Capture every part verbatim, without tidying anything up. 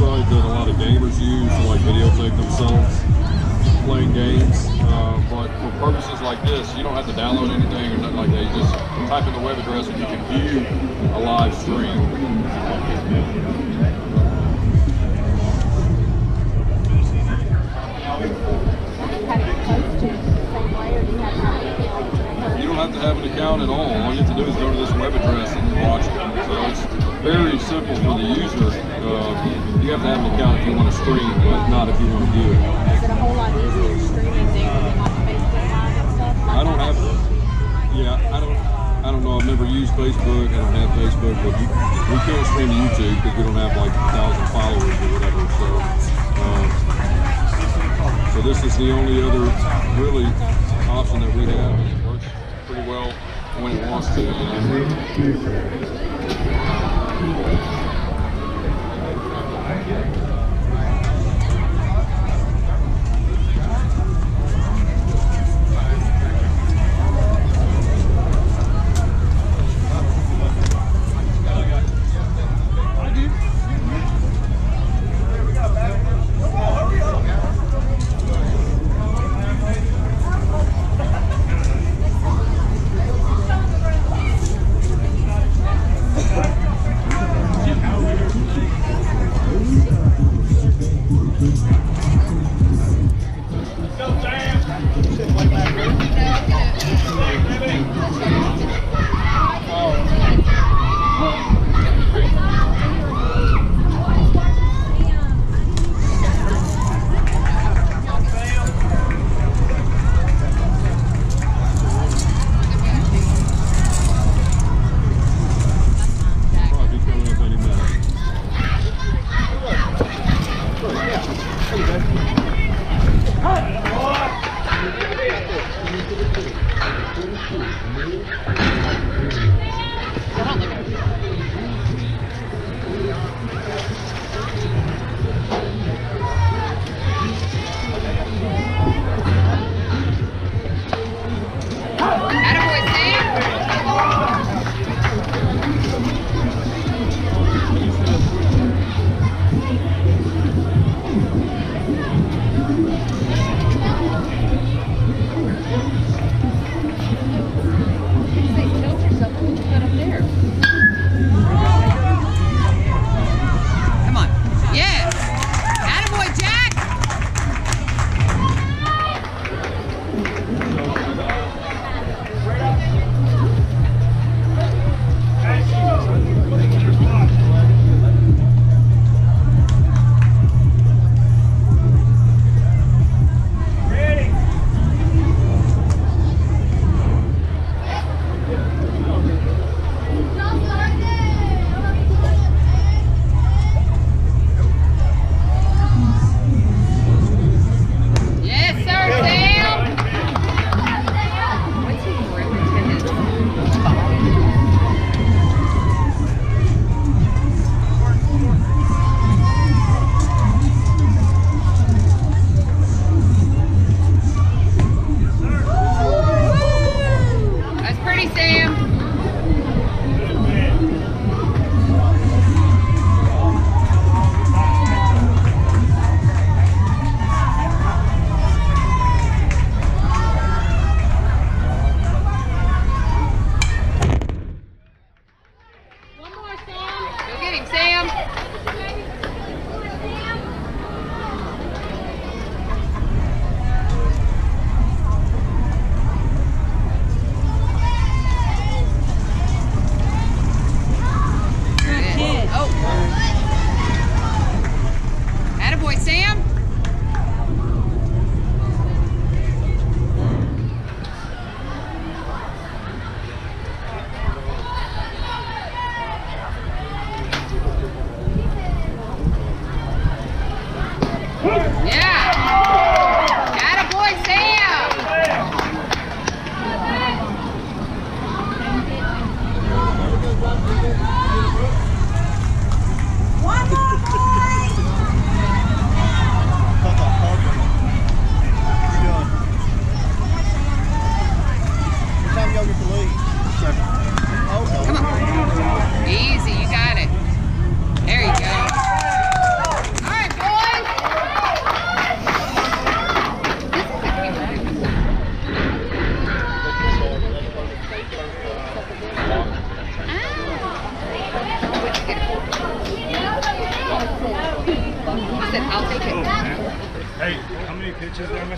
website that a lot of gamers use to like videotape themselves playing games. Uh, but for purposes like this, you don't have to download anything or nothing like that. You just type in the web address and you can view a live stream. You don't have to have an account at all. All you have to do is go to this web address and watch it. So it's very simple for the user. Uh, you have to have an account if you want to stream, but not if you want to view it. Is it a whole lot easier streaming there than like Facebook Live and stuff? Like I don't have, yeah, I don't, I don't know. I've never used Facebook. I don't have Facebook, but you, we can't stream to YouTube because we don't have like a thousand followers or whatever. So, uh, so this is the only other really option that we have. It works pretty well when it wants to. You know?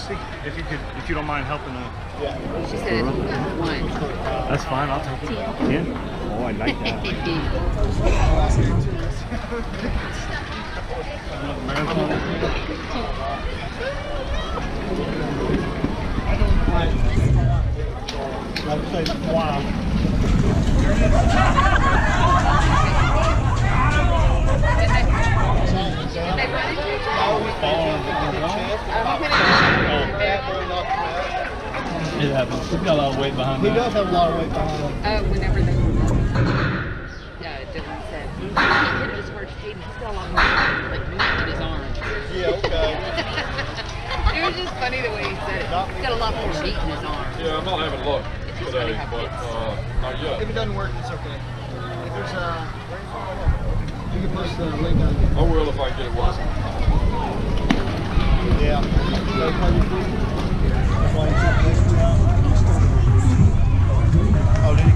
sixty. If you could, if you don't mind helping. Uh, She said one. that's fine. I'll take it. Ten. Oh, I like that. Another marathon. I'd say wow. It happens. He's got a lot of weight behind He that. does have a lot of weight behind him. Uh, whenever they yeah, Dylan said he hit his first Hayden. He's got a lot of like meat in his arm. Yeah, okay. It was just funny the way he said it. He's got a lot more meat in his arm. Yeah, I'm not having luck It's just funny today, how but kids- uh, not yet. If it doesn't work, it's okay. If there's a, you can post the link on I will if I get it working. Yeah. Oh, did he?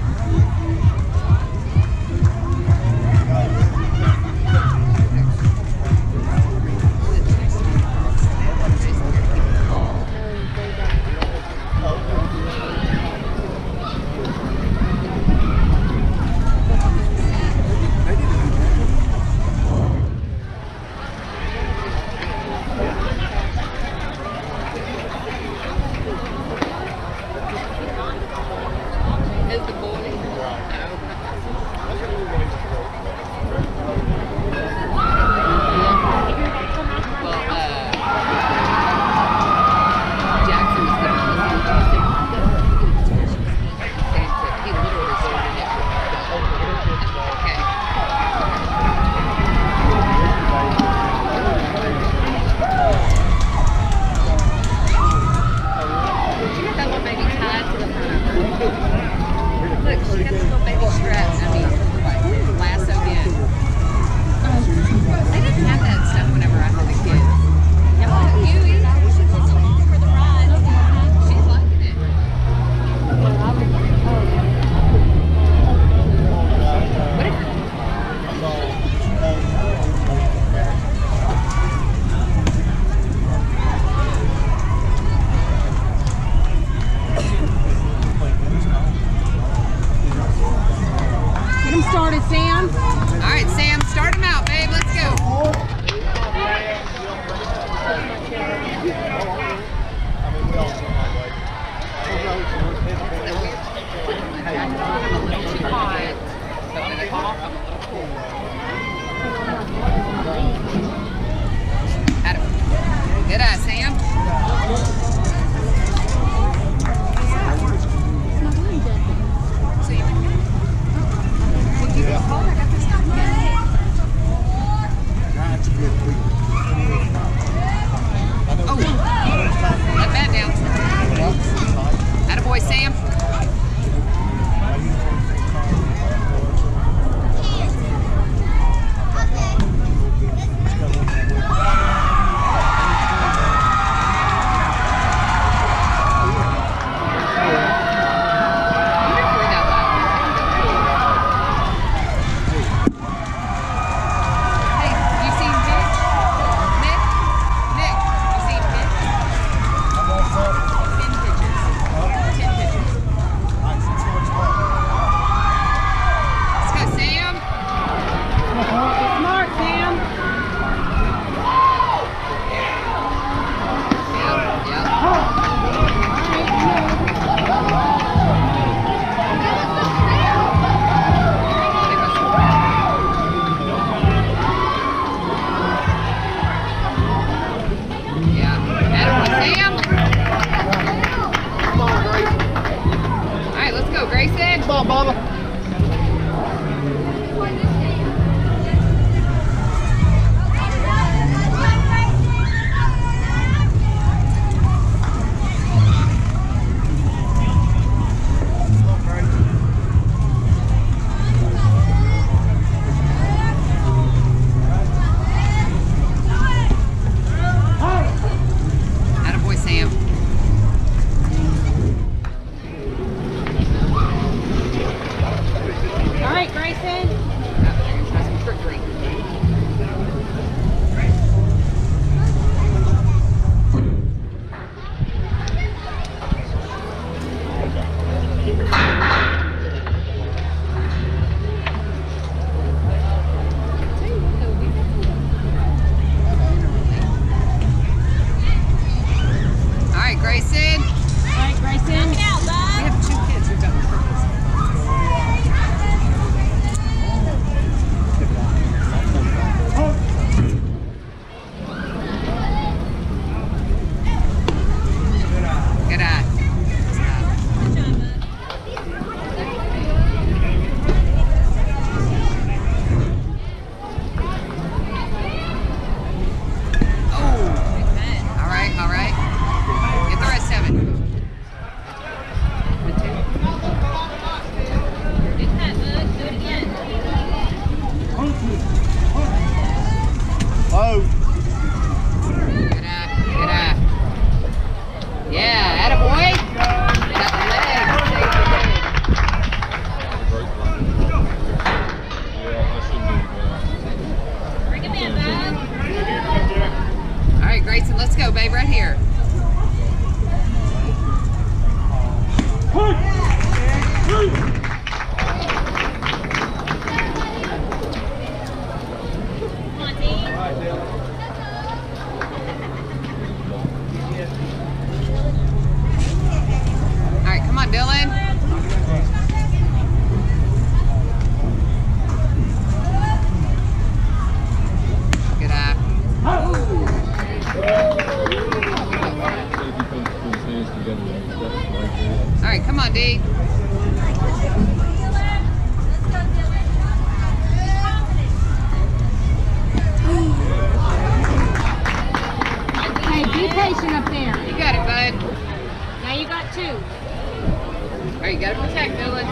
Is the boy? Well, uh, Jackson was going to listen to it. He literally started it. Okay. She got that little baby tied to the front of her. Look, she got this little baby strap. I mean, lassoed in. They didn't have that stuff whenever I was a kid. Yeah, you eat. She's along for the ride. She's liking it. What if Get him started, Sam. All right, Sam, start him out, babe. Let's go. I'm a little too quiet, but when I talk, I'm a little cool. Adam. Good eye, Sam. So you would you get cold? I got this stuff. Oh, let that down. Attaboy, Sam. Hey, you seen Mitch? Nick? Nick, you seen Mitch? Ten pictures. Ten pictures. Let's go, Sam. Smart, Sam. Yep, yep. Yeah. Attaboy, Sam. Come on, Grace. All right, let's go, Grayson. Come on, Bubba. Attaboy, Sam. on, Dylan. Good eye. All right, come on, D. Hey, be patient up there. You got it, bud. Now you got two. All right, you got to protect, Dylan.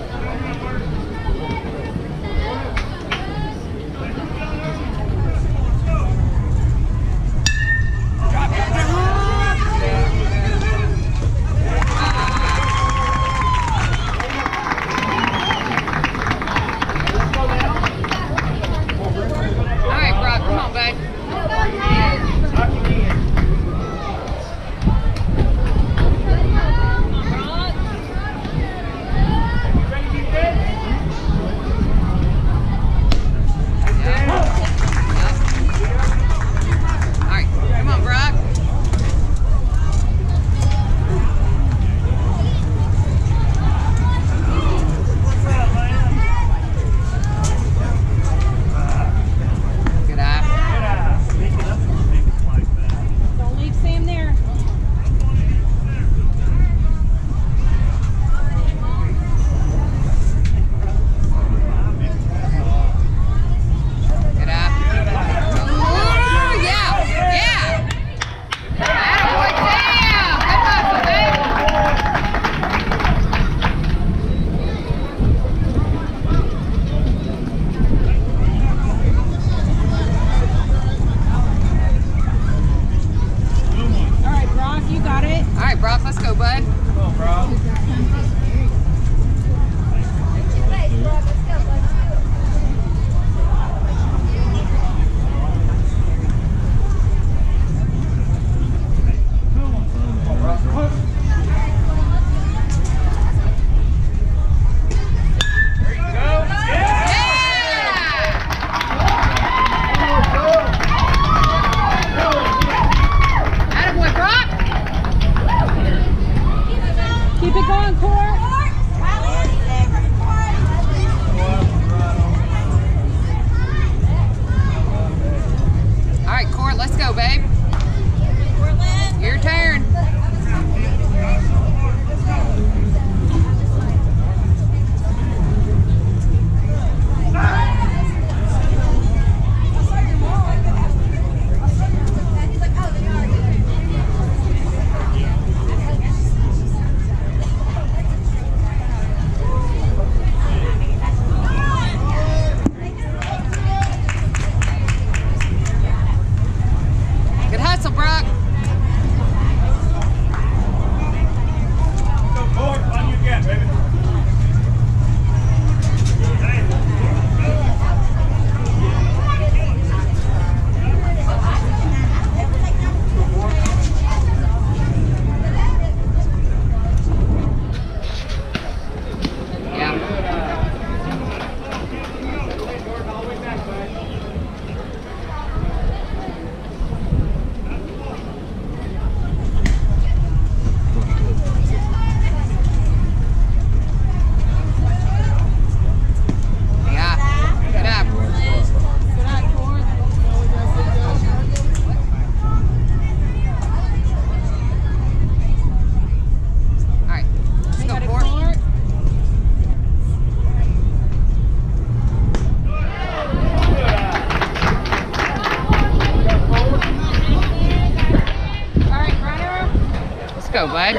go, bud.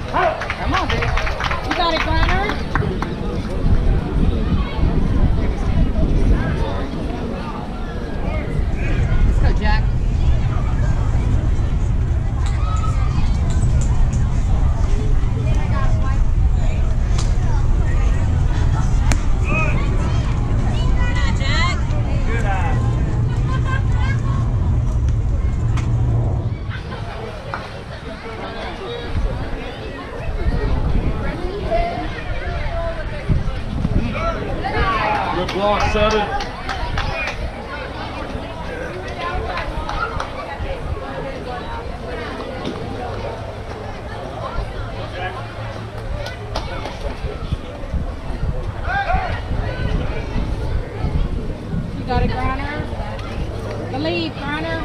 Come on, dude. You got it, Griner. runner. Believe, runner.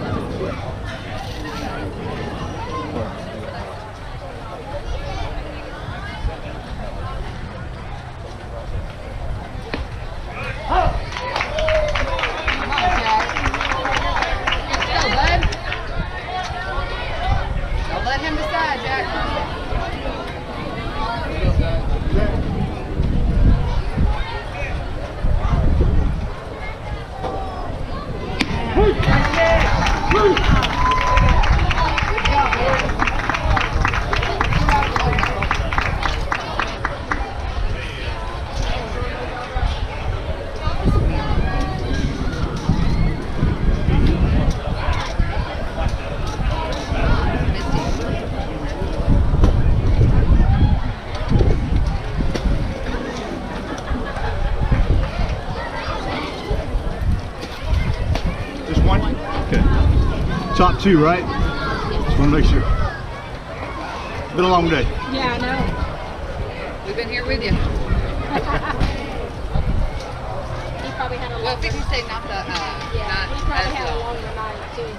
Top two, right? Just want to make sure. Been a long day. Yeah, I know. We've been here with you. He probably had a Well, long if you say not the, uh, Yeah, not he probably as had a well. longer night too.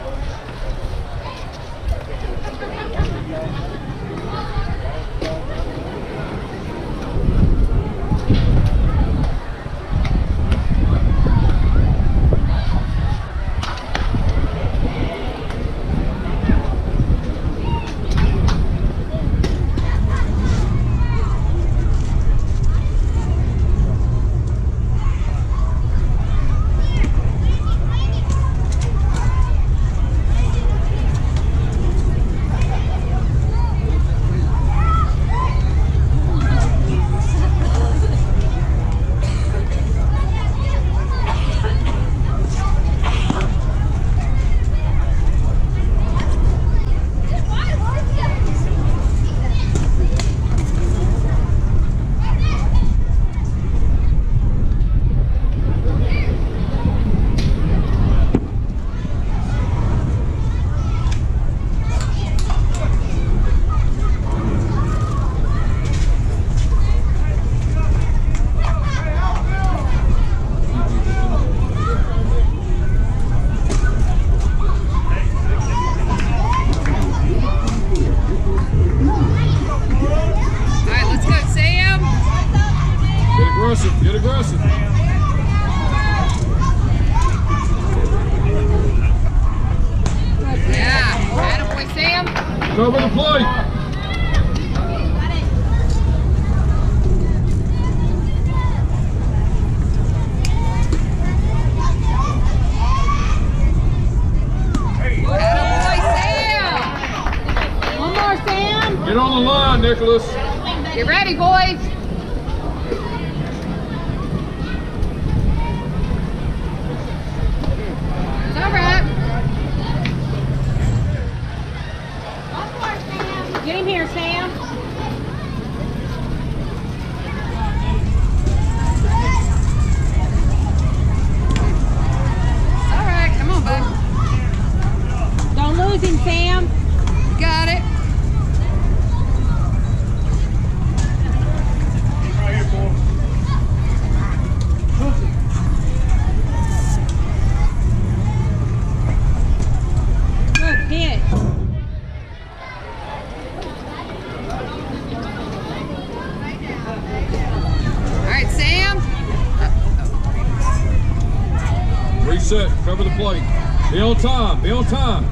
aggressive. Get aggressive. Yeah. Attaboy, Sam. Cover the plate. Attaboy, Sam. One more, Sam. Get on the line, Nicholas. Get ready, boys. It's all right. Get him here, Sam. All right, come on, bud. Don't lose him, Sam. You got it. Good hit. All right, Sam. Reset. Cover the plate. Be on time. Be on time.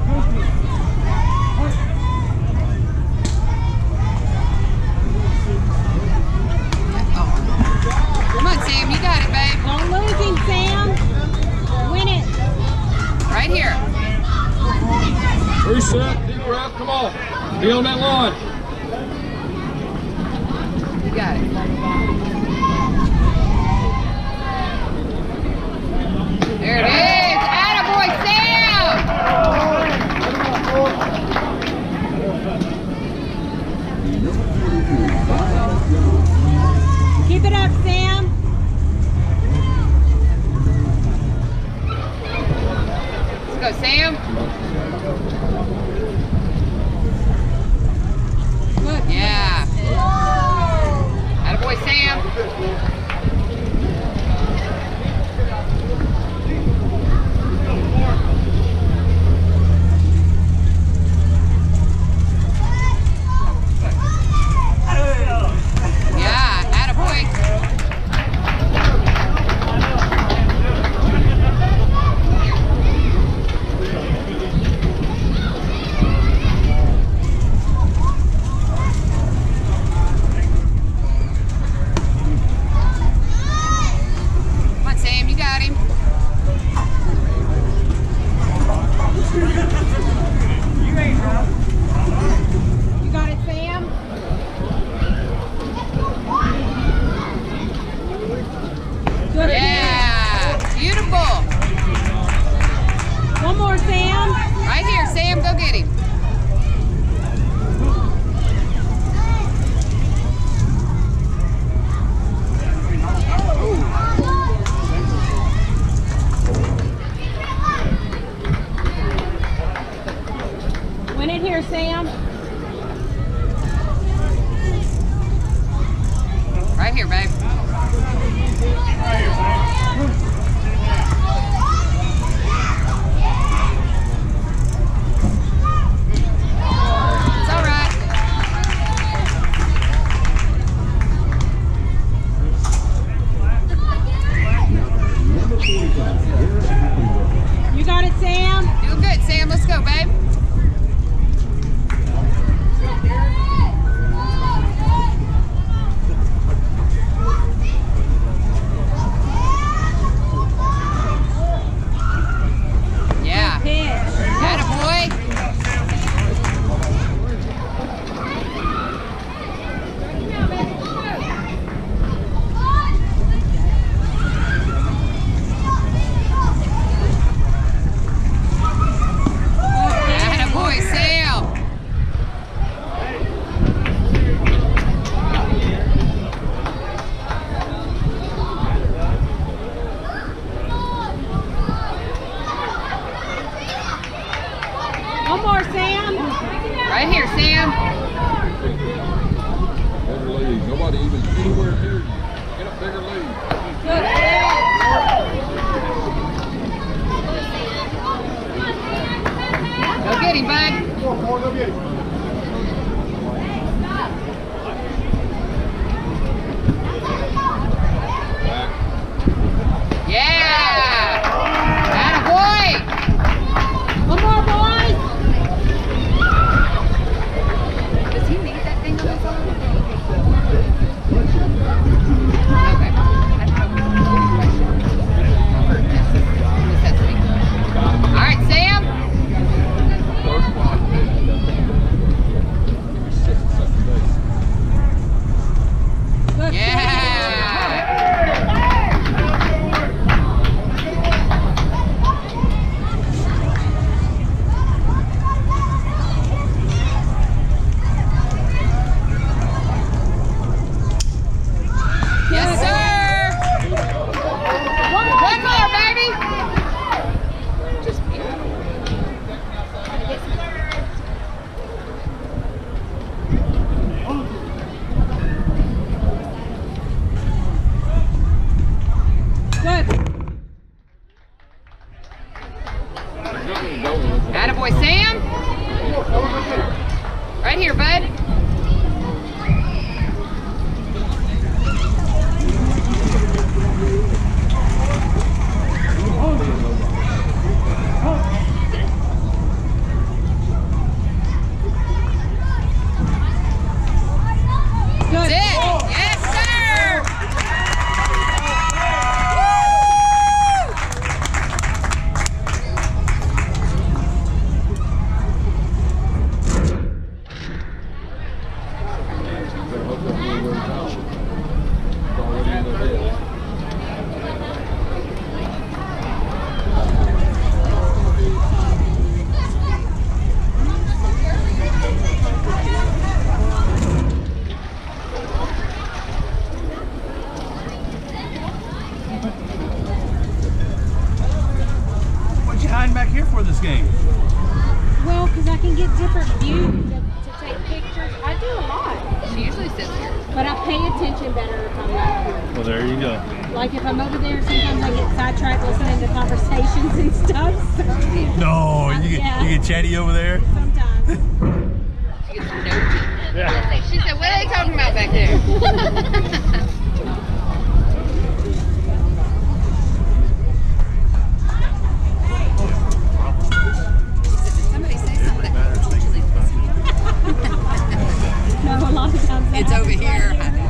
Come on, Sam. You got it, babe. Don't lose him, Sam. Win it. Right here. Reset. Deep breath. Come on. Be on that line. You got it. There it is. Attaboy, Sam. Keep it up, Sam. Let's go, Sam. Good. Yeah. Attaboy, Sam. One more, Sam. Right here, Sam, go get him. Win it here, Sam. Right here, babe. It's all right. You got it, Sam. Doing good, Sam. Let's go, babe. Yeah. Pitch. Attaboy. Attaboy, Sam. One more, Sam. Right here, Sam. Bigger lead. Nobody even anywhere near you. Get a bigger lead. Good. Go get him, bud. Come on, come on, go get him. Back. Yeah. Attaboy. One more, boys. Does he need that thing on his arm? Okay. I don't know. Just has to be. All right, Sam. First one. Six and second base. Good. Yeah. Yes, sir. One more, baby. Just Good. Attaboy, Sam. Right here, bud. Good. That's it. Yes, sir. What you hiding back here for this game? Well, because I can get different views to, to take pictures. I do a lot. She usually sits here. But I pay attention better if I'm not here. Well, there you go. Like if I'm over there, sometimes I get sidetracked listening to conversations and stuff. So, No, you get, Yeah. you get chatty over there. sometimes. She gets nosy. She said, what are they talking about back there? Somebody say something that usually pisses me off. No, a lot of times. that It's over happens here. right I know.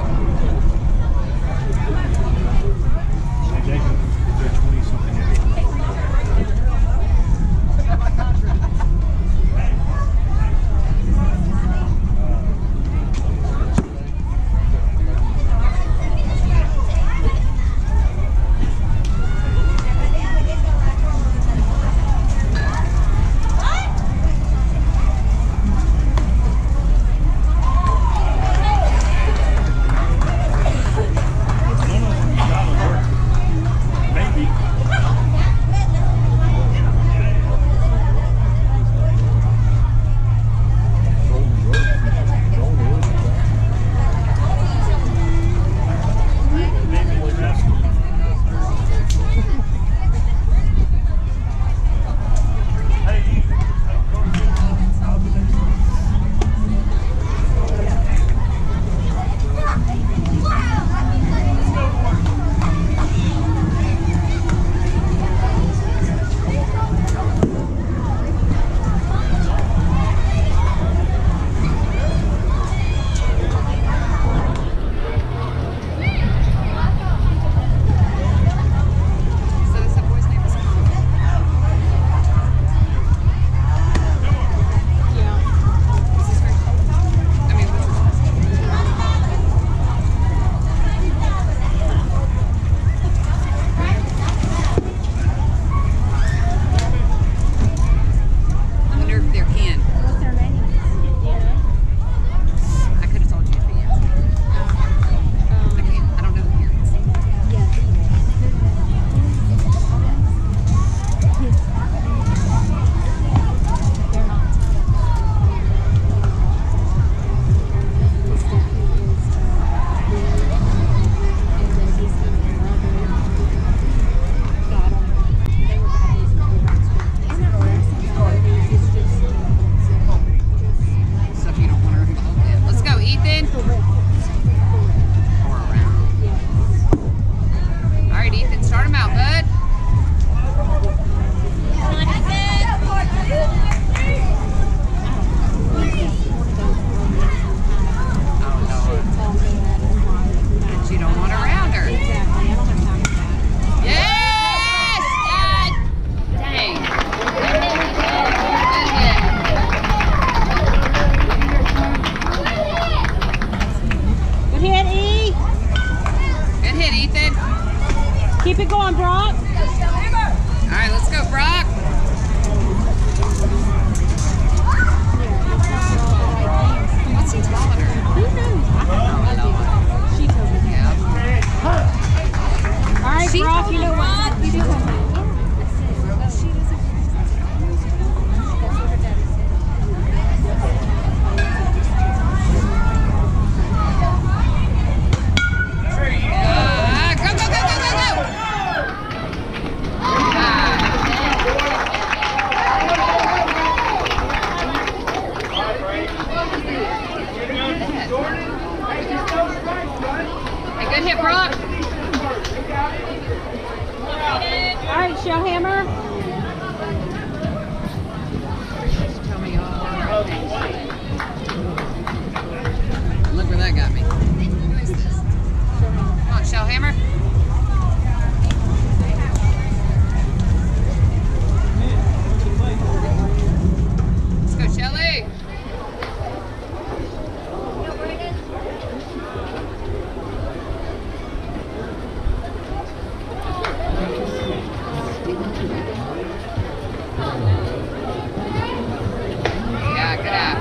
Yeah, good app.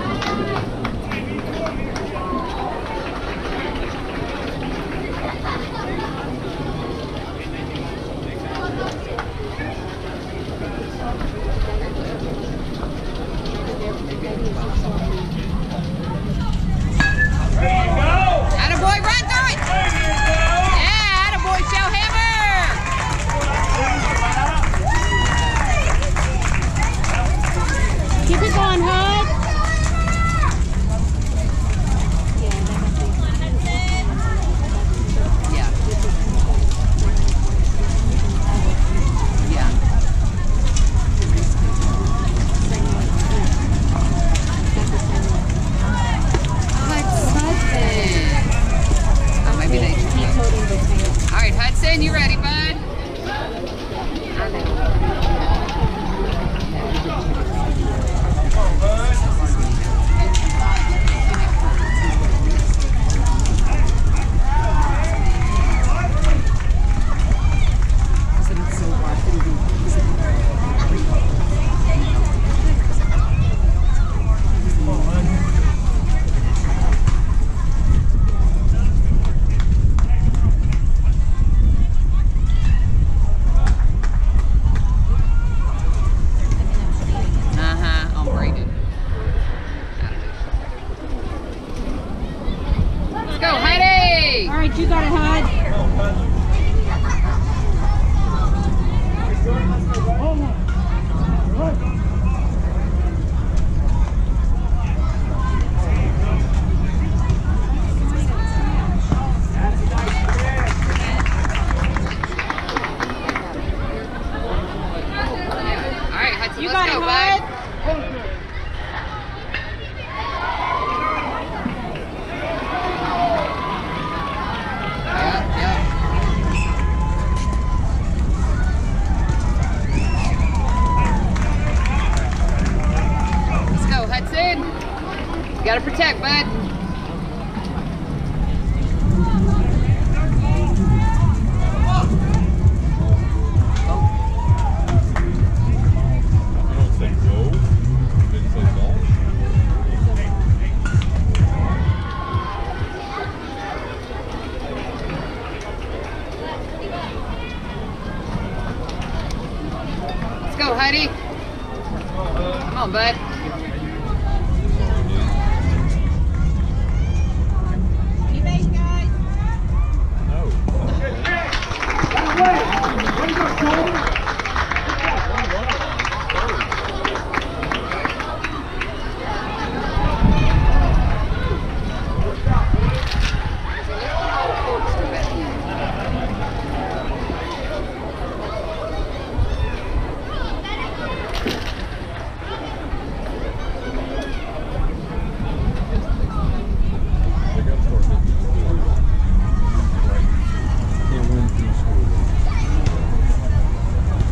Attaboy, run through it! Yeah, attaboy, Shellhammer! Keep it going, Hud. Yeah. Yeah. Hudson. Oh, maybe they should. All right, Hudson, you ready, bud? I know. Uh-huh, I'm braided. Let's go, Heidi! All right, you got it, Hud. All right, Hudson, You let's got go, it, bud. Hud. Yep, yep. Let's go, Hudson. You gotta protect, bud. I don't say go. Didn't say golf. Let's go, Heidi. Come on, bud. They got to start hitting the score. Right. Can't win from the score.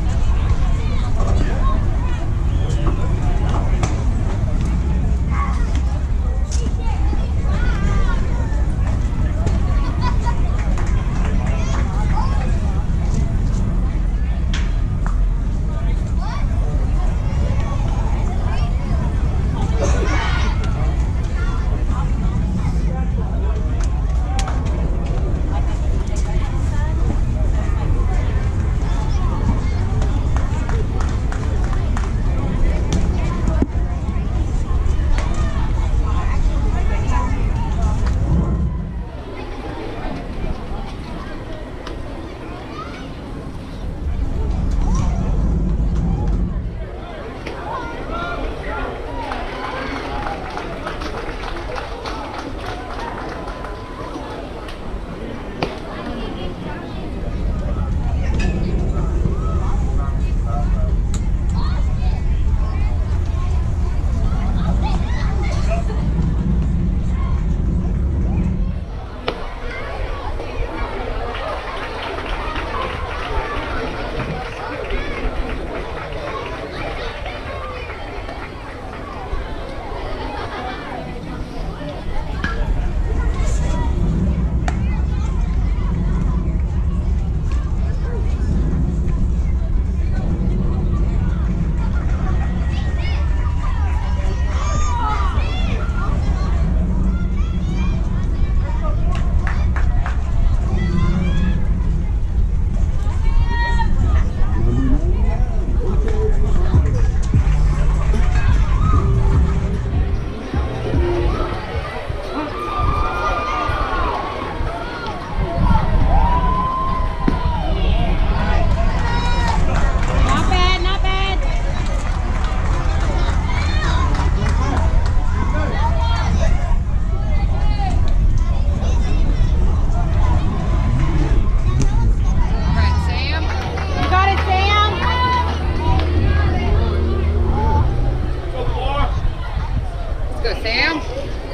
go, Sam.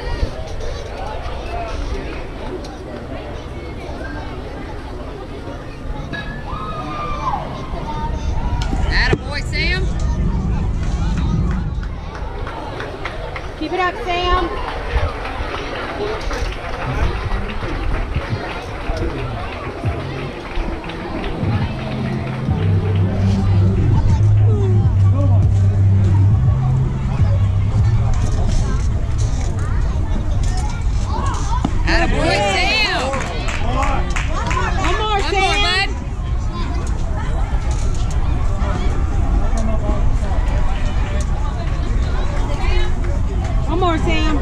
Attaboy, Sam. Keep it up, Sam. Attaboy, Sam. One more, One Sam. more, bud. One more, Sam.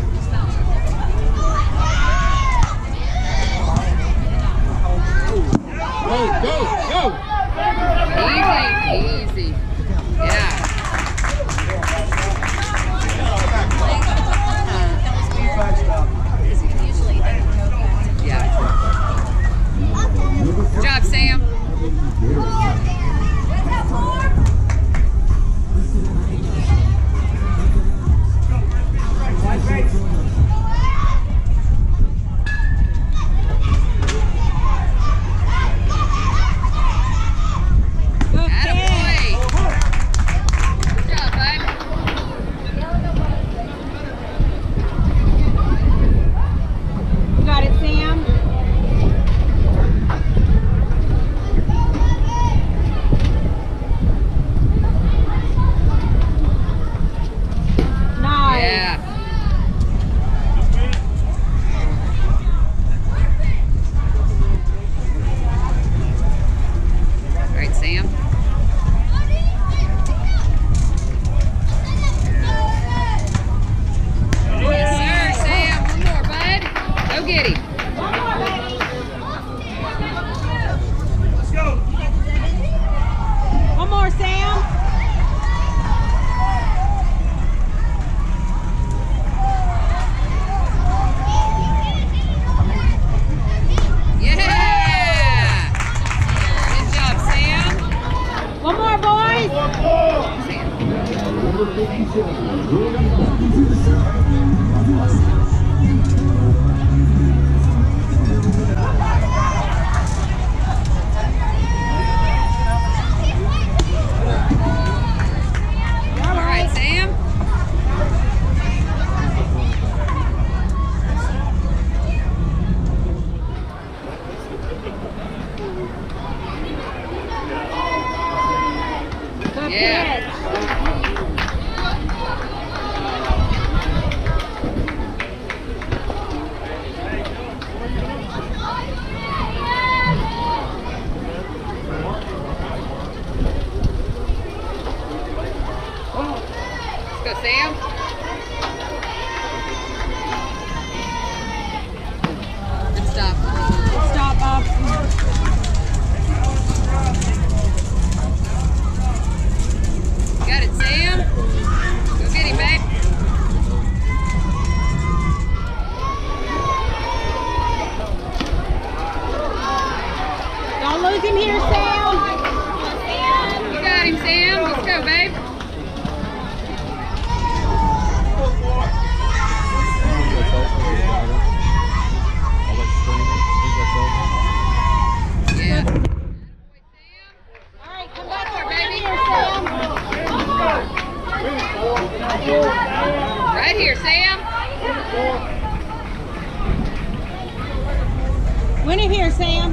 Go, go, go! Easy, easy. Yeah. Yeah. Good job, Sam. Good Attaboy. catch. Good job, bud. You got it, Sam. Nice. Yeah. All right, Sam. Yes, sir, Sam. One more, bud. Go get him. One more, Sam. Yeah. Good job, Sam. One more, boys. Sam. All right, Sam. Good Yeah. catch. Let's go, Sam. Good stop. Stop, Bob. Got it, Sam. Go get him, babe. Don't lose him here, Sam. You got him, Sam. Let's go, babe. Yeah. All right, come back One more, over baby. here, Sam. Right here, Sam. Win it here, Sam.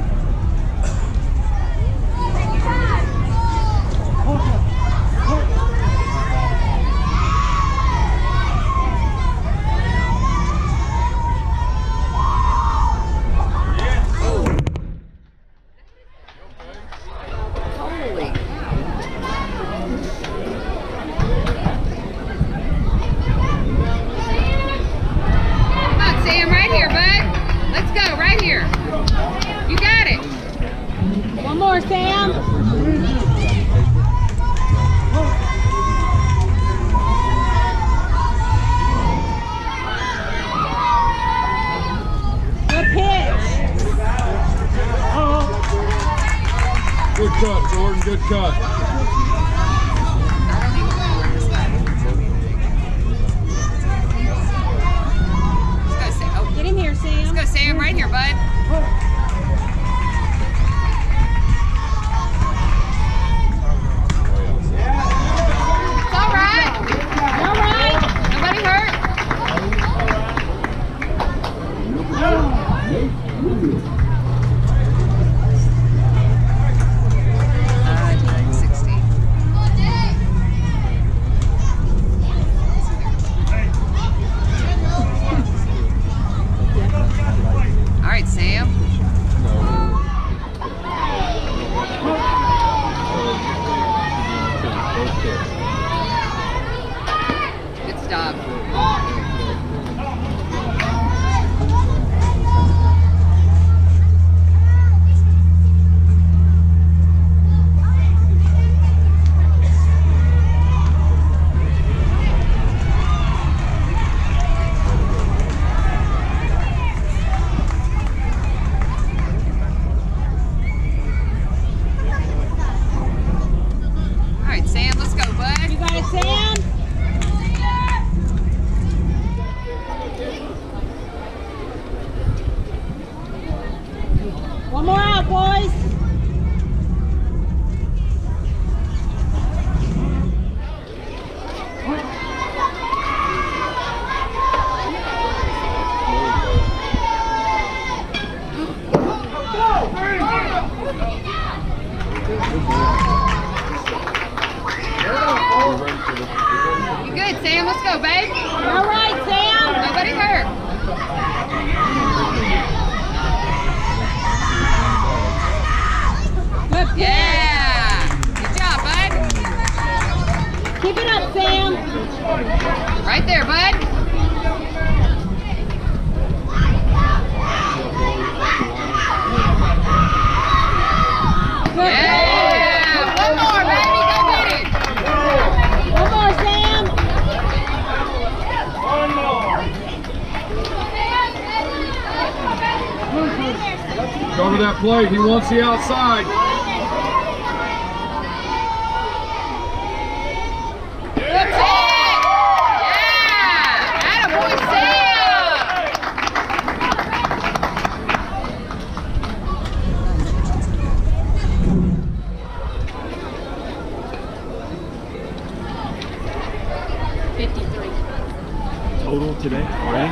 Holy. Come on, Sam. Right here, bud. Let's go. Right here. You got it. One more, Sam. Good pitch. Good cut, Jordan. Good cut. Good stop. All right, Sam, let's go, bud. You got it, Sam? One more out, boys. You good, Sam? Let's go, babe. All right, Sam. Nobody hurt. Good pitch. Yeah. Good job, bud. Keep it up, Sam. Right there, bud. Good Yeah. One more, baby. Go get it. pitch. One more, Sam. Go to that plate. He wants the outside. That's it. Yeah. Attaboy, Sam. fifty-three. Total today already?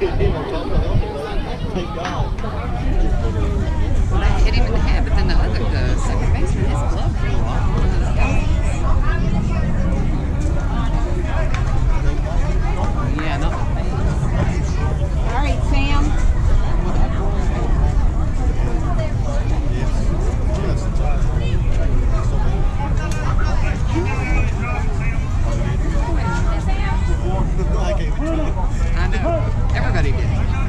hit him on top of the helmet, though. Thank God. Well, I hit him in the head, but then the other, the second baseman, his glove flew off. One of those guys. Yeah, not the face. All right, Sam. I know. Everybody did.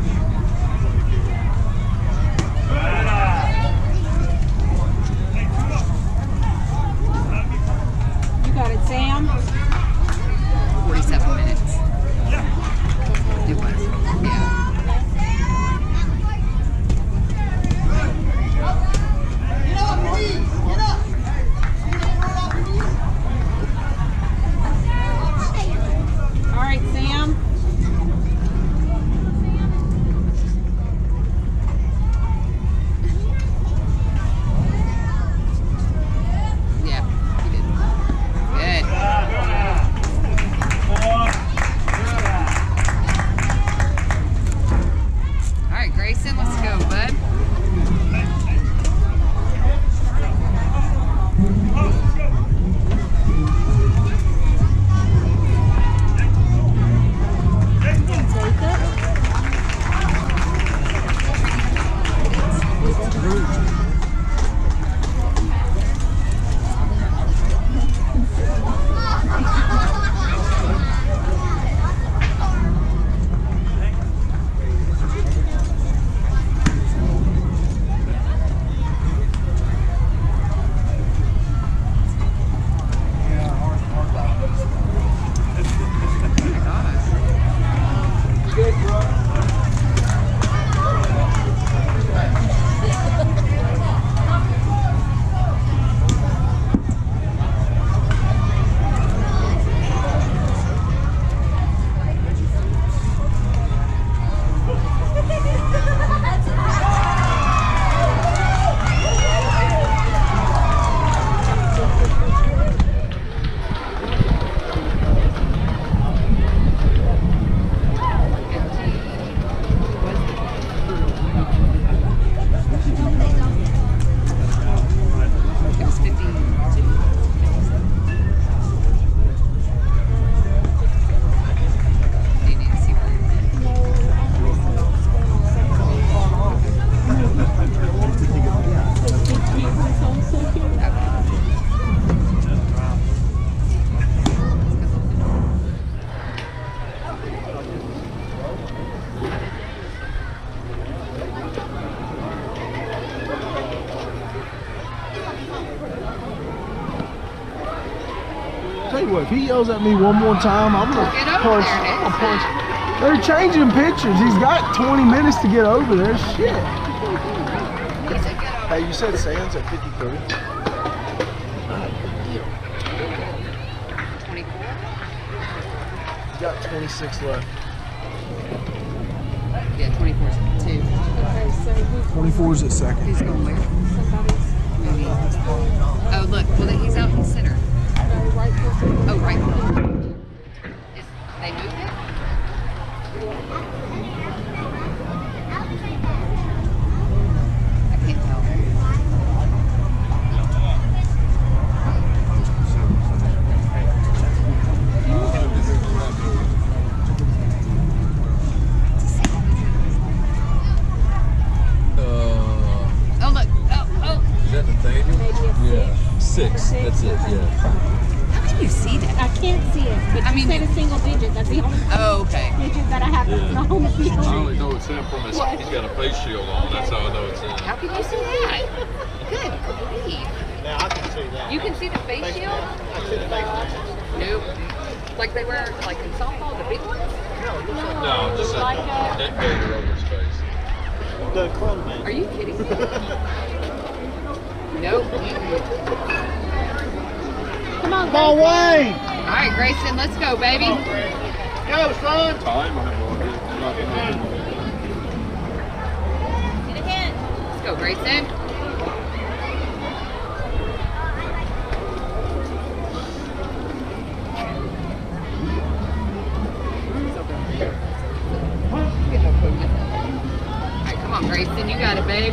You got it, Sam. forty-seven minutes. It was. Yeah. All right, Sam. Yeah, he did. Good. All right, Grayson, let's go, bud. Tell you what, if he yells at me one more time, I'm gonna Get over punch. there, I'm Nick. gonna punch. They're changing pictures. He's got twenty minutes to get over there. Shit. He said get over. Hey, you said Sam's at fifty-three. twenty-four. He's got twenty-six left. Yeah, twenty-four is two. Okay, so who's twenty-four is at second. He's going where? somebody's Maybe. Oh, look. Well, then he's out in center. uh, right person? Oh, right. Is, they moved it? I can't tell. Uh, Oh, look. Oh, oh. is that Nathaniel? Maybe a Yeah. Six. Six. That's it, yeah. How can you see that? I can't see it, but I you mean, said a single digit. That's the only Oh, okay. digit that I have Yeah. on the home field. I only know it's him from his, he's got a face shield on. That's how I know it's him. How can you see that? Good grief. Now I can see that. You can see the face shield? I can see the face mask. Nope. Like they wear, like in softball, the big ones? No, just a Like a- neck gaiter over his face. The clone man. Are you kidding me? Nope. Come on, Come on, Grayson. Wayne! All right, Grayson, let's go, baby. Go, son! Time, I have no idea. I'm not gonna- Let's go, Grayson. Getting over Grayson, you got it, babe.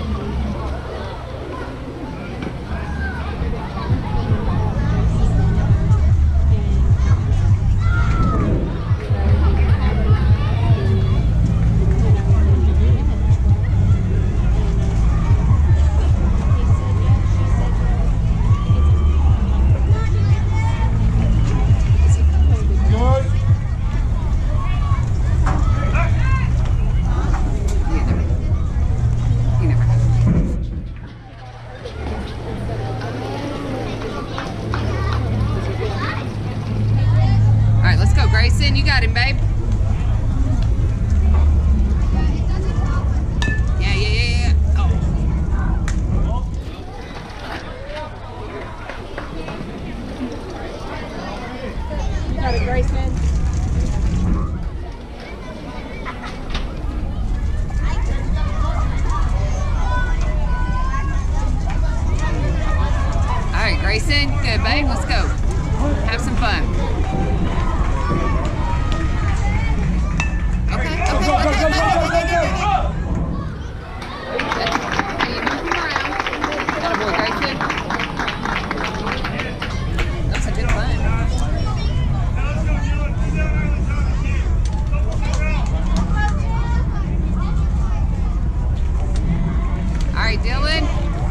Grayson, you got him, babe. Yeah, yeah, yeah, yeah. Oh. You got it, Grayson. All right, Grayson. Good, babe. Let's go. Have some fun. Okay, okay, okay, okay, okay, okay, okay. Are you moving around? That boy, Grayson. That's a good fun. All right, Dylan.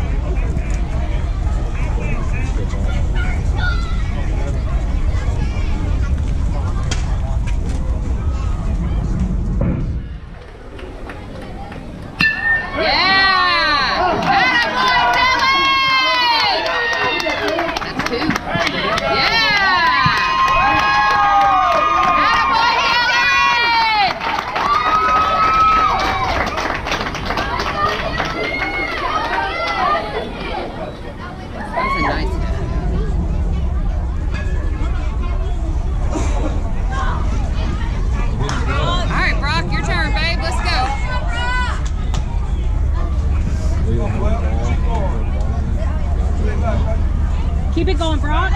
Keep it going, Brock.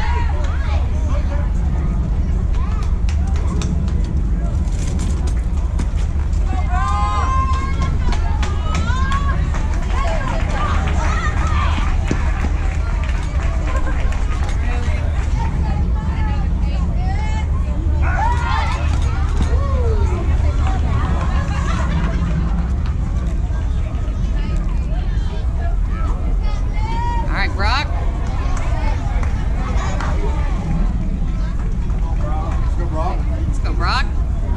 All right, Brock. Let's go, Brock.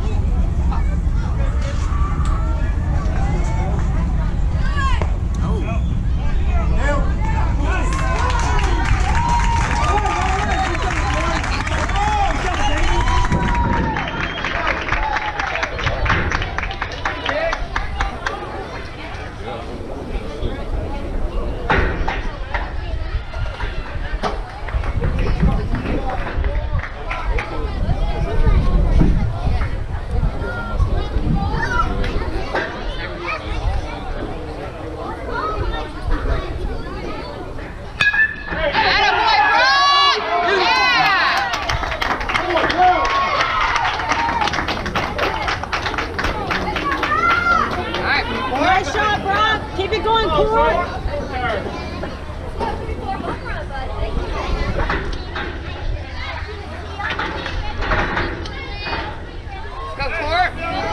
Nice shot, Brock. Keep it going, Court. Go, Court.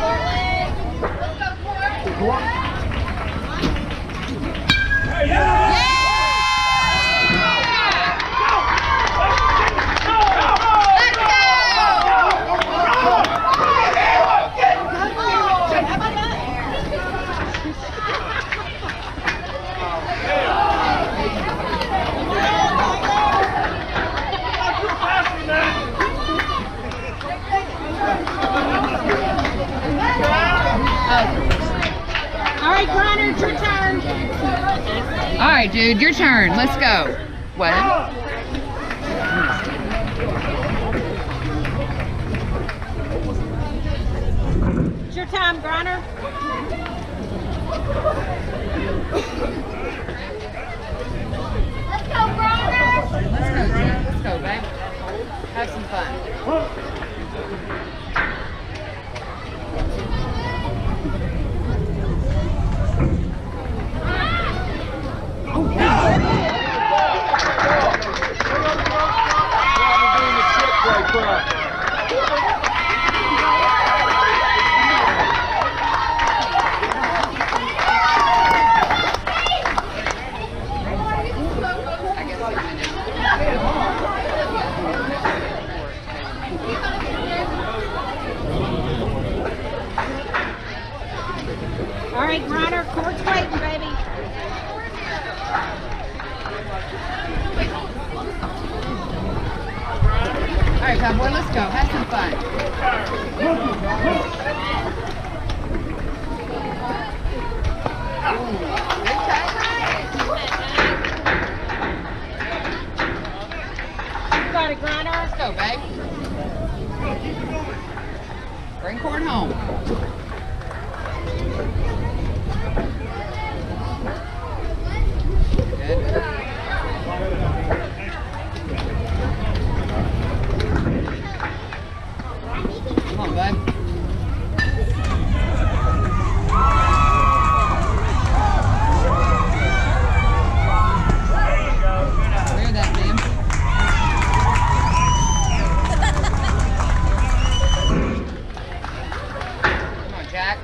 Yeah! All right, Griner, it's your turn. All right, dude, your turn. Let's go. What? It's your time, Griner. Let's go, dude. Let's go, babe. Have some fun. right, Griner, court's waiting, baby. All right, cowboy, let's go. Have some fun. Good touch. You got it, Griner. Let's go, babe. Bring Court home. Good. Come on, bud. Clear that, ma'am. Come on, Jack.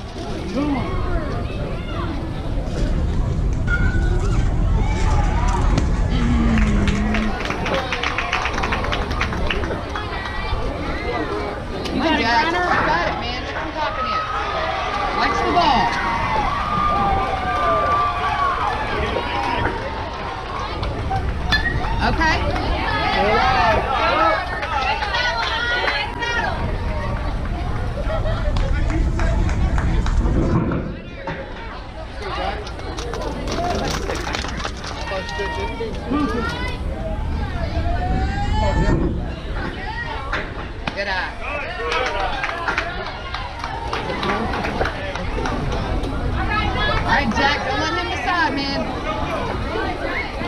You got it, Jack. Griner. You got it, man. Get some confidence. Watch the ball. Okay. Good eye. All right, Jack, don't let him decide, man.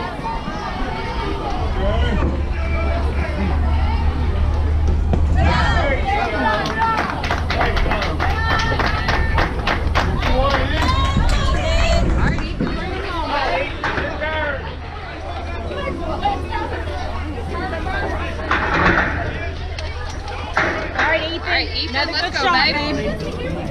All right, Ethan, bring it home, buddy. All right, Ethan. All right, Ethan, Another let's good go, shot, babe. babe.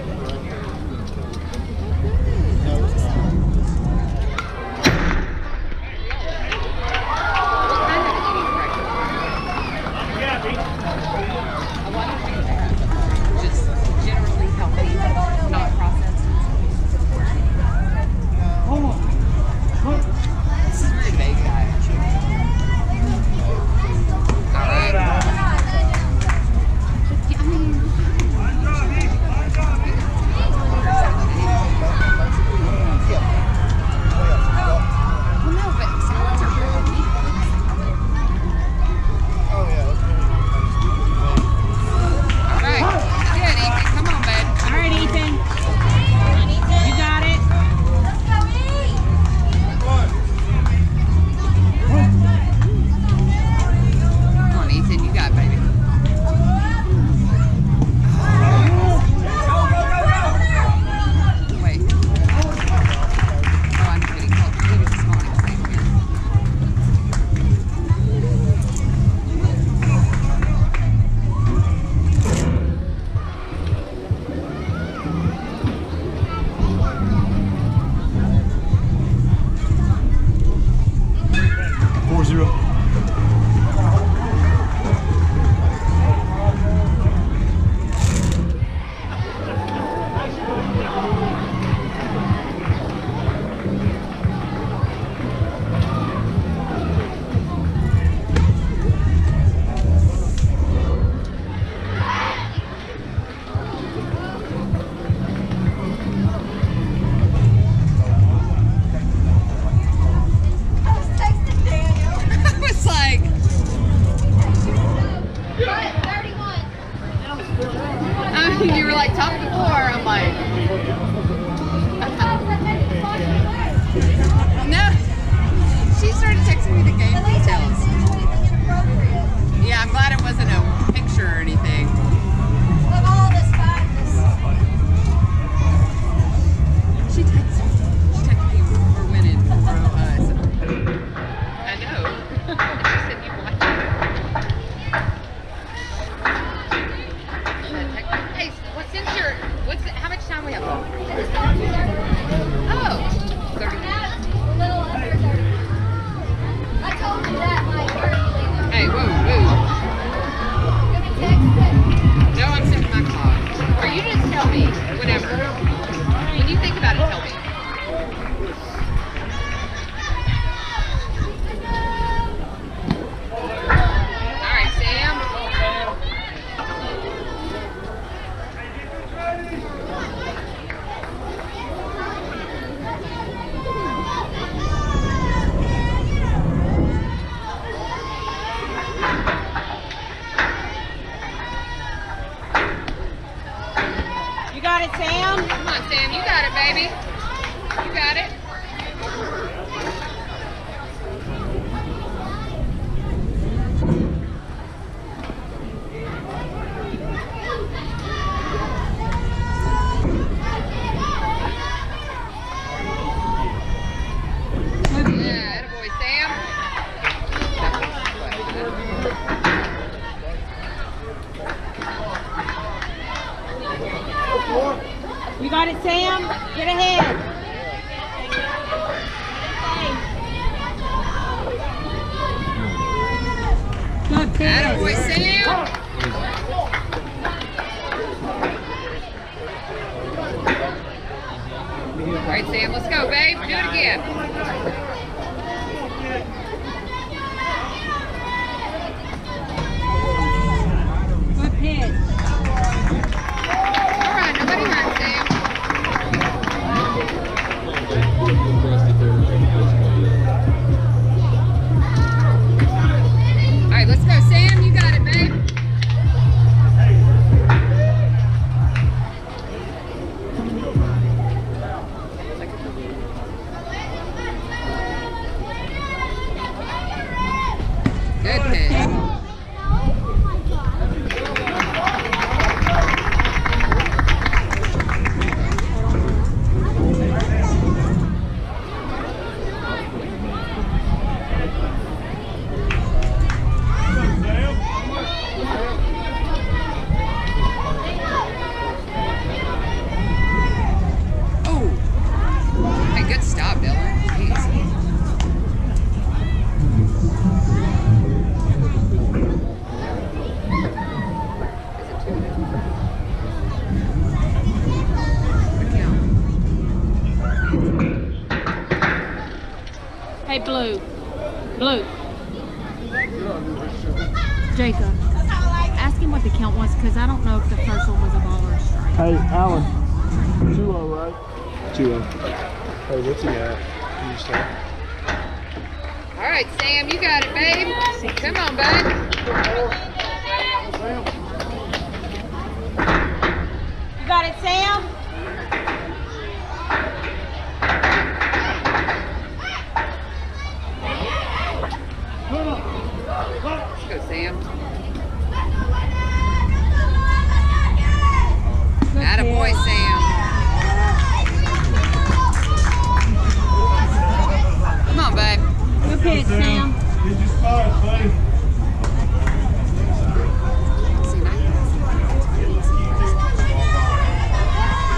Just generally healthy, not processed. This is very vague, guy. All right. I mean, well, no, but salads are really neat. All right. Good, Ethan. Come on, babe. All right, Ethan. You got it. Come on, Ethan. You got it, baby. Wait. Oh, I'm getting called. He was this morning. Same here. Four zero. I was like, I mean, you were like top of the floor. I'm like, no. She started texting me the game details. Yeah, I'm glad it wasn't a picture or anything. She texted me. She texted me we're winning for us. I know. She said you watched it. Hey, what since you're what's the, how much time we have left? Oh, thirty minutes. Hey, whoa, whoa. got it, Sam? Come on, Sam. You got it, baby. You got it. Yeah, attaboy, Sam. You got it, Sam? Get ahead. Good pitch. Attaboy, Sam. All right, Sam, let's go, babe. Do it again. Good pitch. All right, nobody hurt, Sam. All right, let's go, Sam. You got it, babe. Good pitch. Oh. Hey, good stop, Dylan. Jeez. Hey, Blue. Blue. Jacob, ask him what the count was because I don't know if the first one was a ball or a strike. Hey, Alan. two oh, right? two oh. Hey, what's he at? Can you start? All right, Sam, you got it, babe. Come on, bud. You got it, Sam? Let's go, Sam. Attaboy, Sam. Come on, babe. Good pitch, Sam. Did you start, buddy? See, now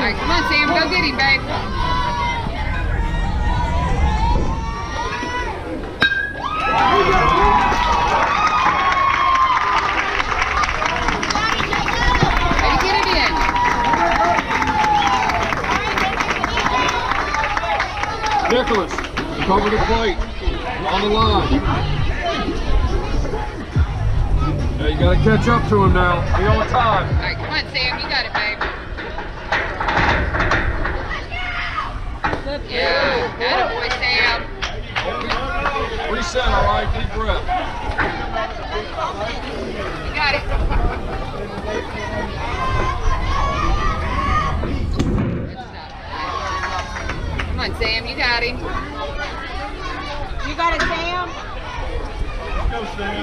right, come on, Sam. Go get him, babe. Way to get it in. Nicholas, cover the plate. On the line. Yeah, you gotta catch up to him now. Be on time. All right, come on, Sam. You got it, babe. Yeah, attaboy, Sam. Reset, all right? Deep breath. You got it. Good stuff. Come on, Sam. You got him. You got it, Sam? Go, Sam.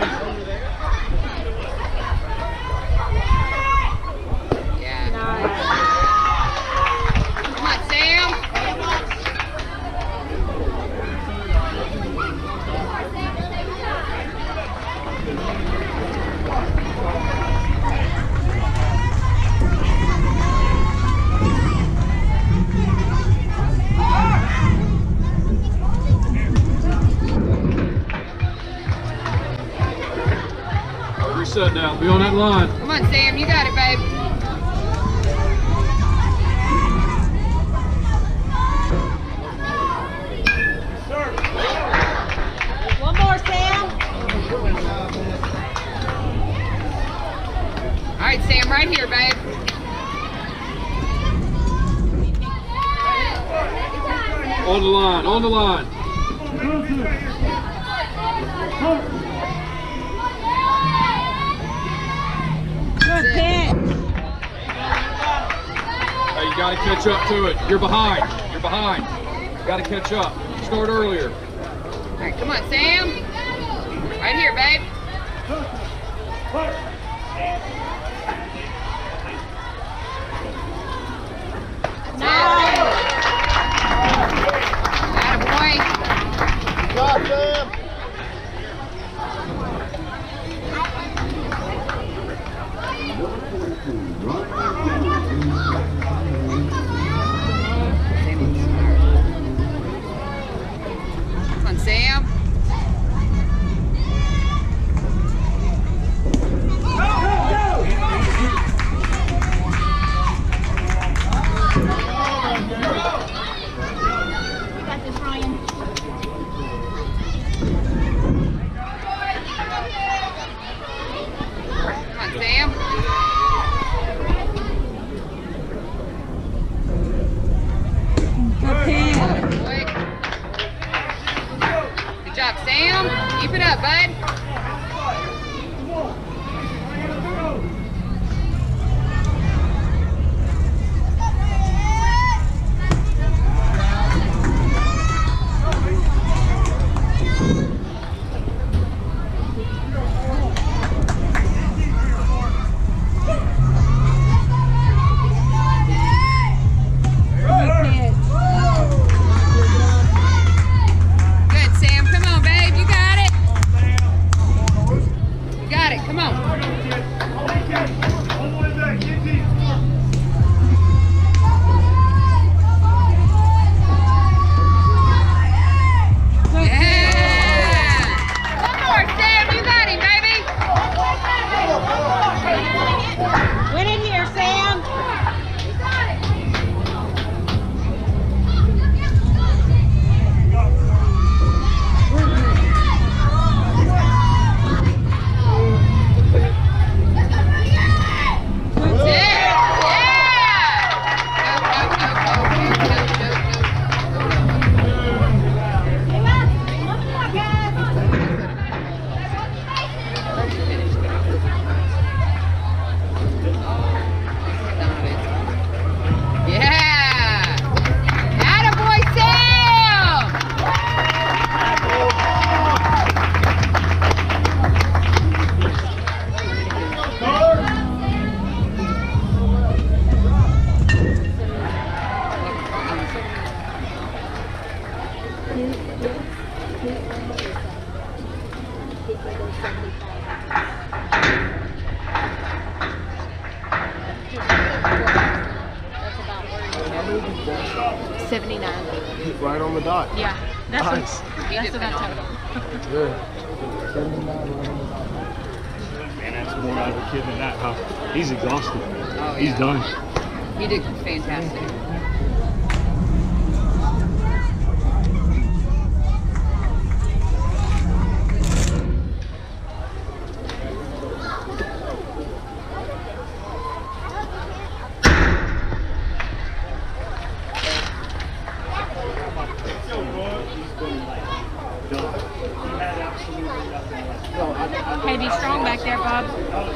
Yeah. Nice. Come on, Sam. Reset now. Be on that line. Come on, Sam. You got it, babe. One more, Sam. All right, Sam. Right here, babe. On the line. On the line. Good pitch. Hey, you gotta catch up to it. You're behind. You're behind. You gotta catch up. Start earlier. All right, come on, Sam. Right here, babe. Nice. Attaboy. Got Sam. Come on, Sam. You got this, Ryan. Come on, Sam. Good pitch. Attaboy. Good job, Sam. Keep it up, bud. seventy-nine. Right on the dot. Yeah. That's Nice. what, that's what I told him. Good. Man, that's more out of a kid than that, huh? He's exhausted. Oh, He's yeah. done. You did fantastic. Heavy strong back there, Bob.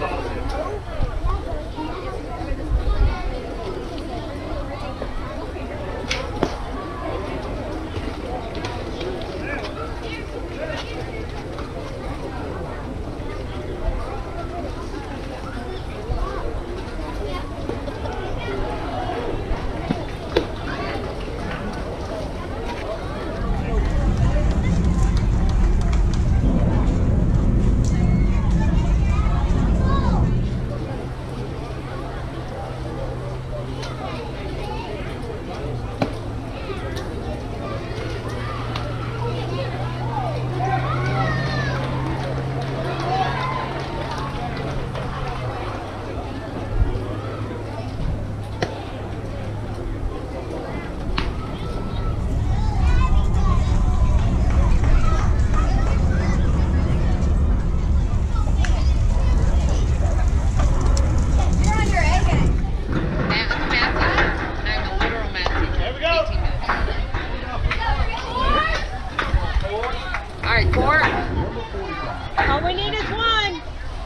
All we need is one.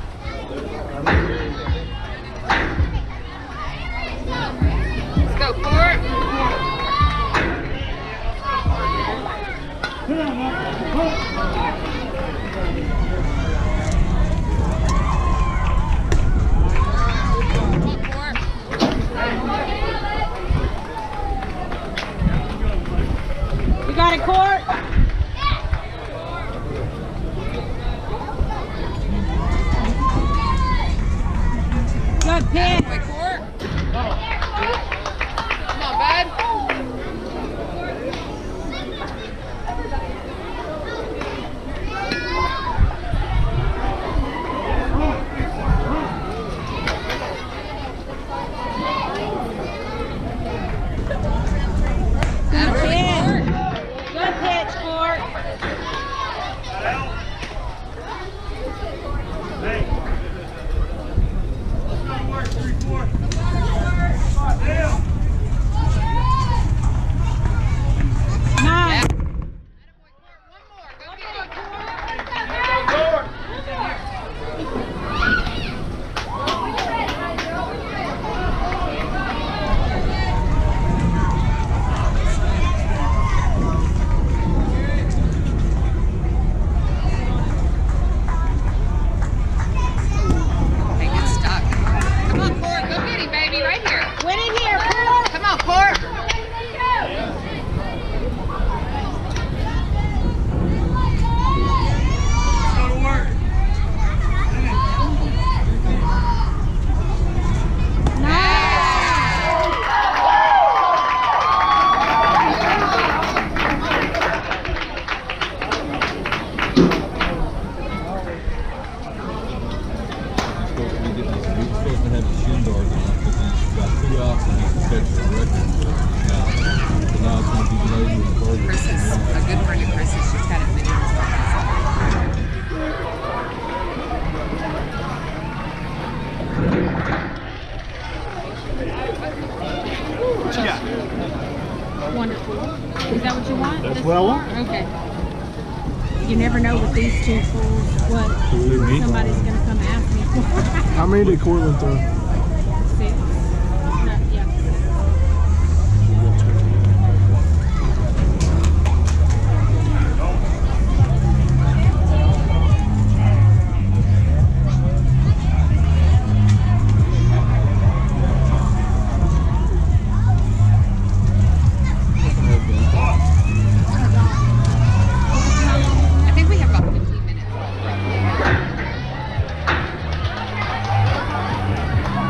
Let's go, Court. You got it, Court. Good pitch. Wait, Court. Come on, bud. Good pitch. Good pitch, Court. Nice. Hey, get stuck. Come on, Court. Go get him, baby. Right here. Win it here, Court. Come on, Court. Supposed to be getting this, he's supposed to have his shin guards on because he's got two outs and he's set for a record. Now, so now it's going to be later and further. Chris is a good friend of Chris's. She's had it many times. What you got? Wonderful. Is that what you want? That's what I want. Okay. You never know with these two fools what somebody's going to come ask me for. How many did Cortland throw? Six. No, yeah. I think we have about fifteen minutes.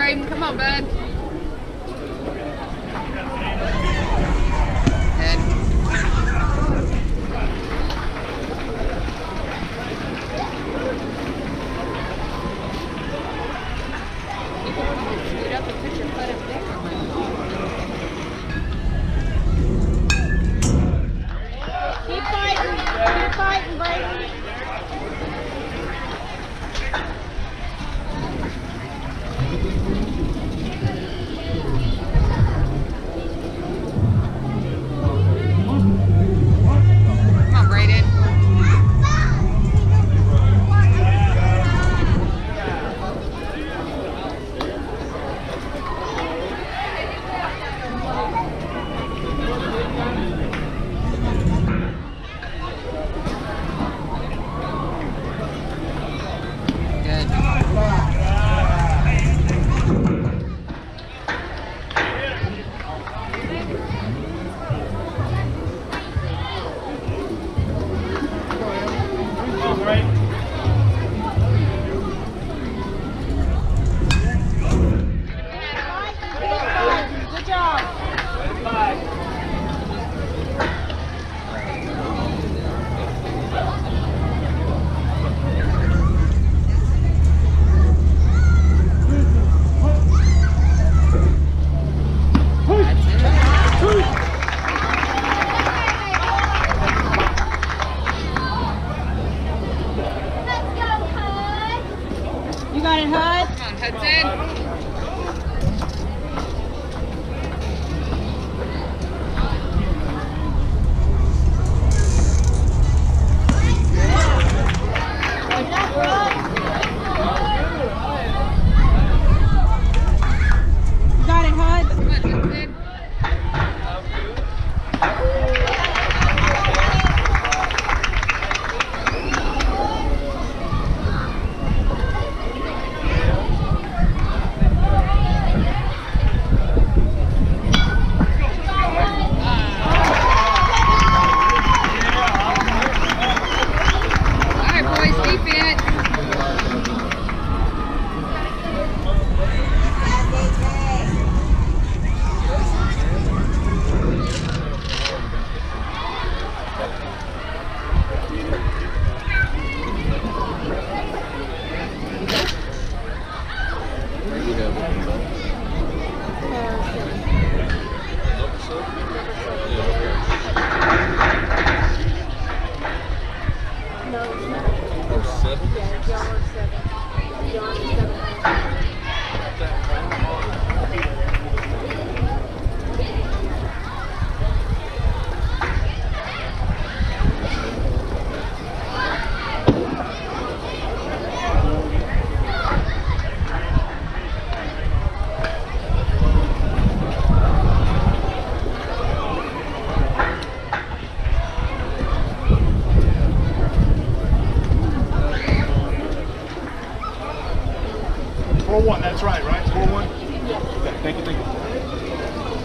Braden. Come on, bud. Good. You can probably scoot up and put your foot up there. Keep fighting. Keep fighting, Braden. Come on, Braden. Good. Good job. That's it. You got it, Hud? Come on, Hudson. You got it, Hud? Come on, Hudson. All right, boys, defense. Oh, seven. four one, that's right, right? four one? Okay, thank you, thank you.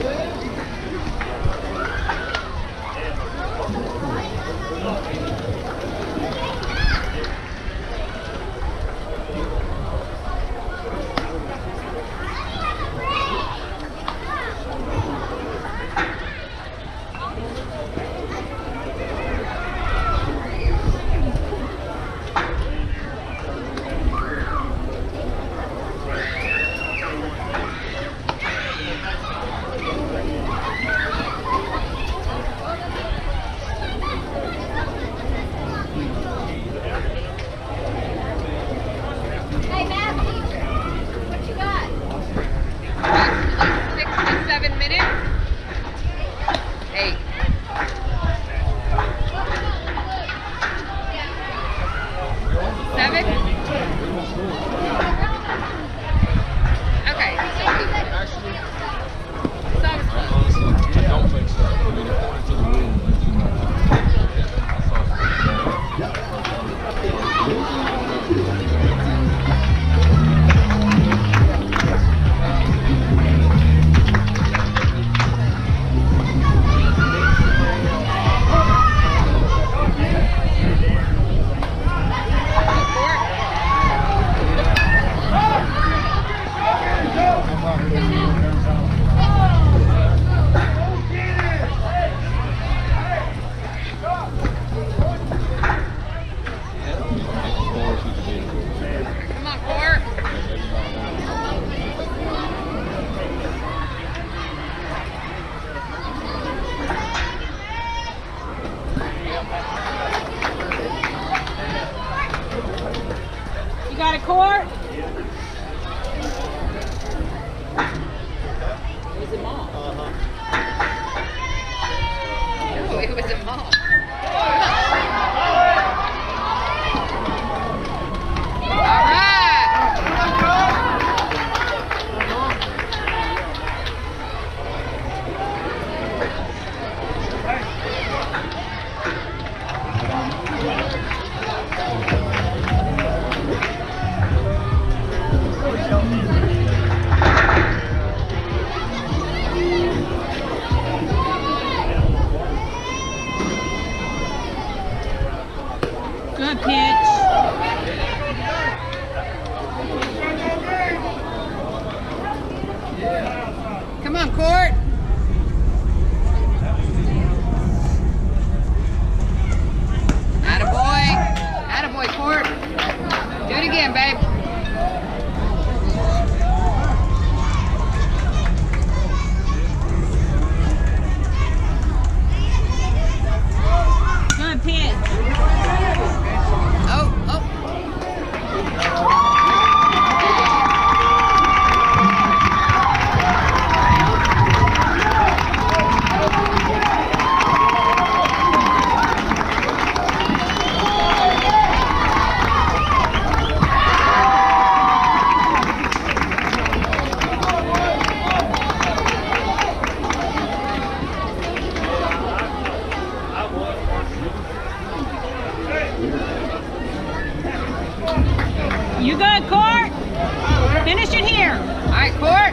Court? Oh, it was a mom. All right. Good pitch. Come on, Court. Attaboy. Attaboy, Court. Do it again, babe. Good pitch. Oh, oh. You good, Court? Finish it here. All right, Court.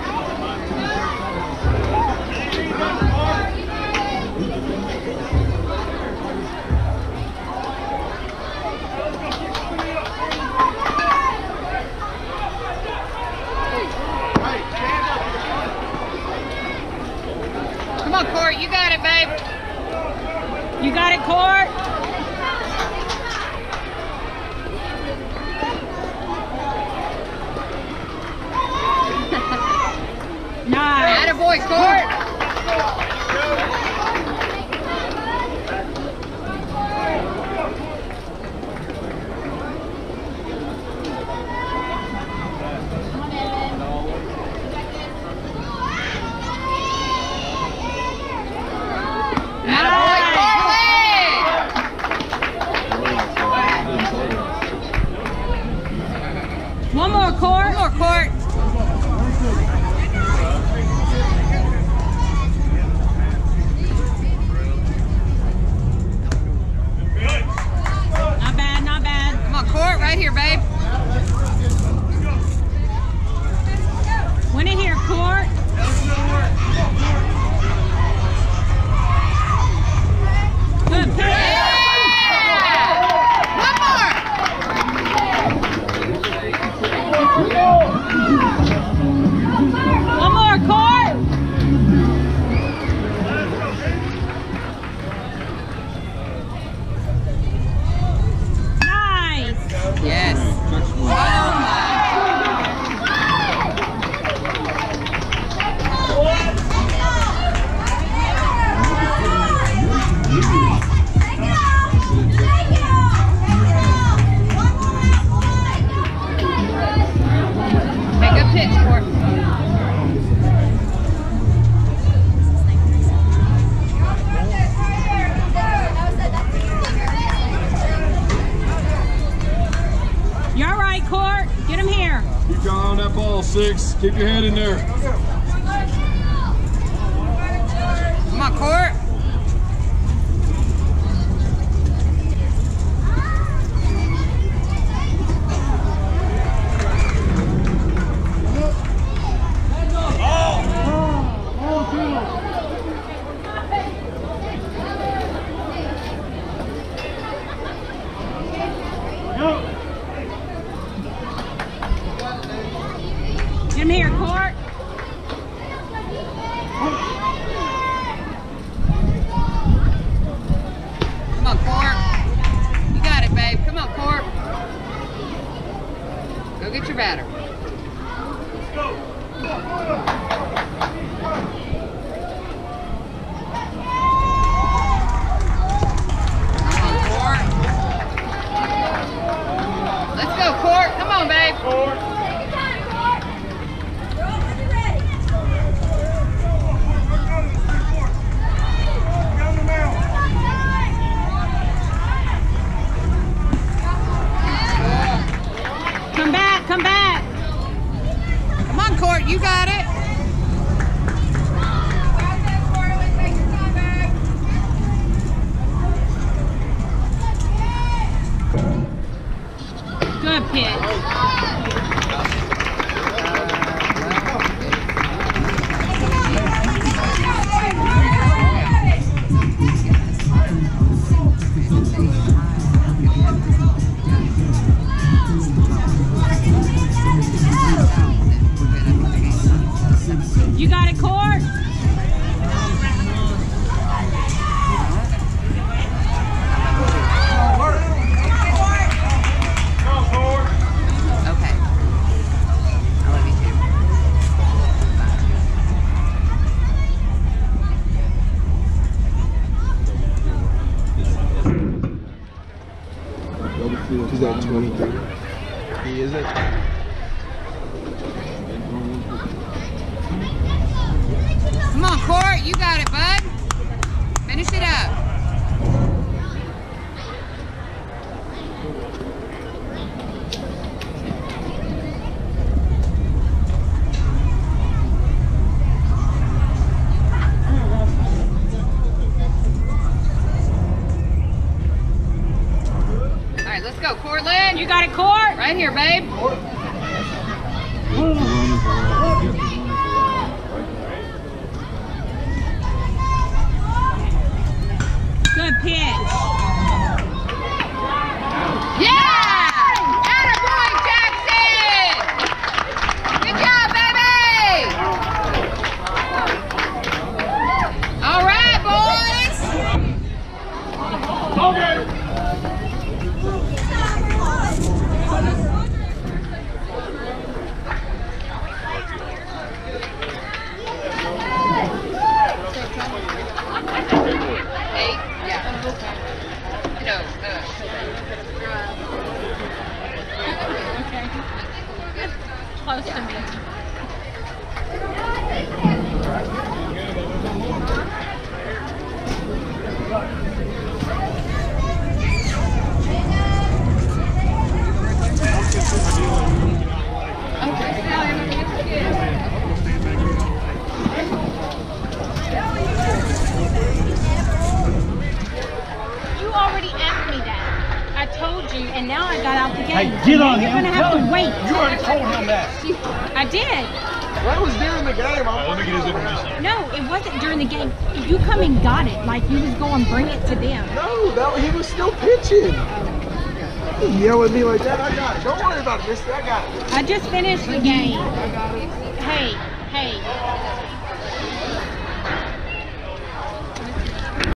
Come on, Court. You got it, babe. You got it, Court? Nice. Attaboy, Court. Attaboy, Court. One more, Court. One more, Court. Not bad, not bad. Come on, Court, right here, babe. Win it here, Court. Good pitch. Yeah! One more. One more, Court. Nice. Yes. Oh my. Hey, good pitch, Court. You all right, Court? Get him here. Keep your eye on that ball, six. Keep your head in there. Come on, Court. Get him here, Court. Come on, Court. You got it, babe. Come on, Court. Go get your batter. Come on, Court. Let's go, Court. Come on, babe. court, you got it. Good pitch. You got it, Court? Okay. I love you too. He's at twenty-three. He is at Come on, Court, you got it, bud. Finish it up. All right, let's go, Cortland. You got it, Court? Right here, babe. Good pitch. Yeah! Attaboy, Jackson! Good job, baby! All right, boys! Eight? Yeah. No, uh, Close to me. You already asked me that. I told you, and now I got out the game. Hey, get on You're him. gonna have to wait. You already told him that. I did. That was during the game. I'm Let me get his information. No, it wasn't during the game. You come and got it, like you was going bring it to them. No, that he was still pitching. He yell at me like that. I got it. Don't worry about it, mister. I got it. I just finished the game. Hey, hey,